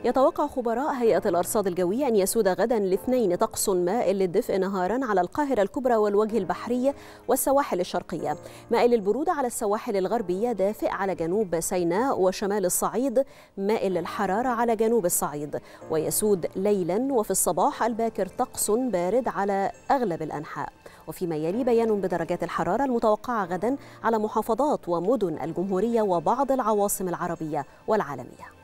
يتوقع خبراء هيئة الأرصاد الجوية أن يسود غدا الاثنين طقس مائل للدفء نهارا على القاهرة الكبرى والوجه البحري والسواحل الشرقية، مائل للبرودة على السواحل الغربية، دافئ على جنوب سيناء وشمال الصعيد، مائل للحرارة على جنوب الصعيد. ويسود ليلا وفي الصباح الباكر طقس بارد على أغلب الأنحاء. وفيما يلي بيان بدرجات الحرارة المتوقعة غدا على محافظات ومدن الجمهورية وبعض العواصم العربية والعالمية.